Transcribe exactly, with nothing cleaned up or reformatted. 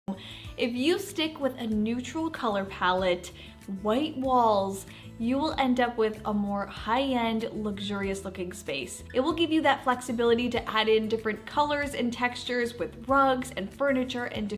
If you stick with a neutral color palette, white walls, you will end up with a more high-end, luxurious looking space. It will give you that flexibility to add in different colors and textures with rugs and furniture and